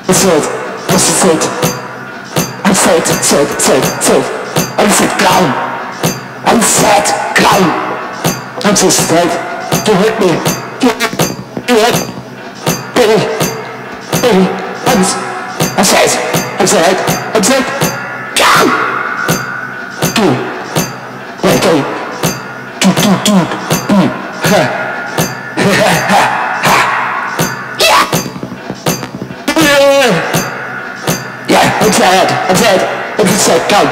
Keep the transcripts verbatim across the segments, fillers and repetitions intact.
I said, I said, I said, said, said, said, I said, clown. I said, clown. I'm just dead. You hit me. You, you hit me. Baby, baby, I was, I said, I said, I said, clown. Do, like a, do, do, do, do, ha, ha, ha, ha, yeah. Yeah, I'm sad, I'm sad, I'm just sad, come.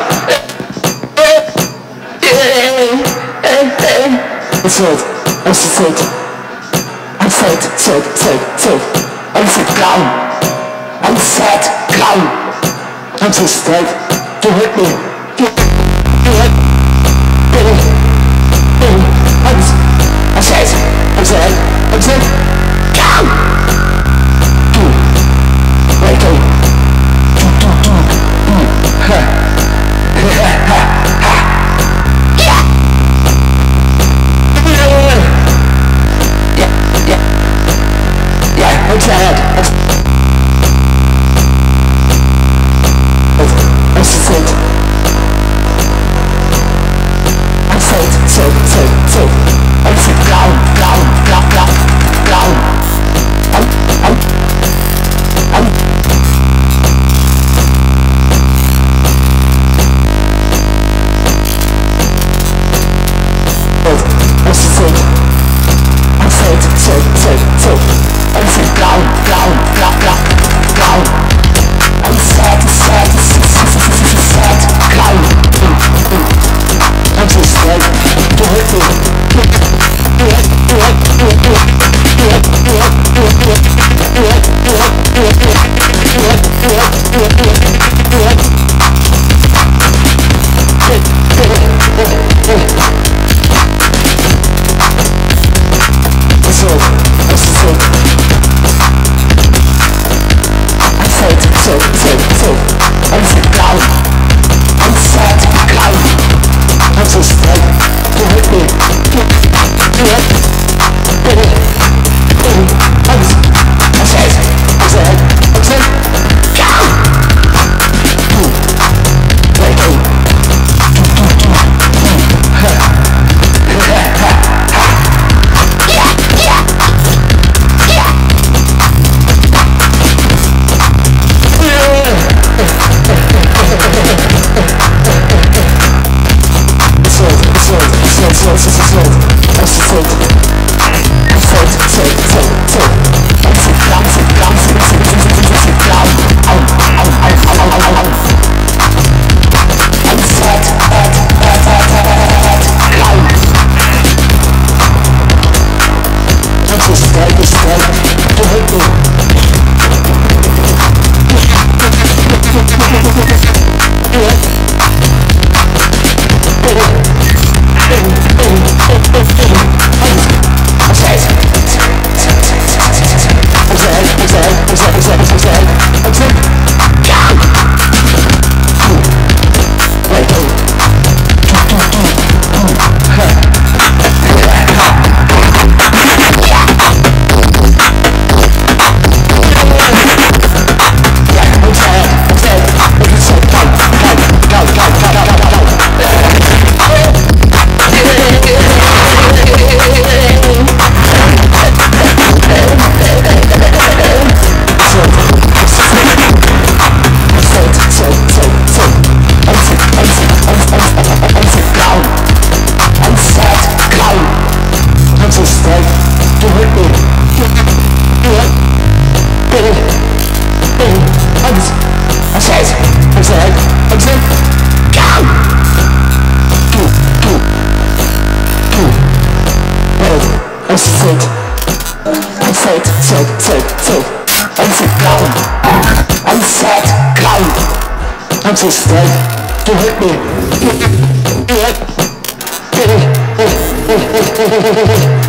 I said, I said, I said, said, said, said, I said, clown. I said, clown. I'm just dead. You hit me. You, you hit me. Baby, baby, I was, I said, I said, I said, clown. Do, like a, do, do, do, do, ha, ha, ha, ha, yeah. Yeah, yeah, yeah, I'm sad. I said, I said, said, said, said, I said, clown, clown, clown, clown, clown. I'm, I'm, I'm. I said, I said, said, said, said, I said, clown, clown, clown, clown, clown. I'm sad, sad, sad, sad, clown. I'm just dead. You hit me. You hit, you hit, you hit, you hit, you hit, you hit, you hit, you hit, you hit, you hit, you hit, you hit, you hit, you hit, you hit, you hit. I said, I said, I said, said, said, said, I said, clown. I said, clown. I'm just dead. You hit me. You, you hit me. Baby, baby, I was, I said, I said, I said, clown. Do, like a, do, do, do, do, ha, ha, ha, ha, yeah, yeah, yeah. I said, I said, said, said, said, I said, clown. I said, clown. I'm just dead. You hit me. You hit me.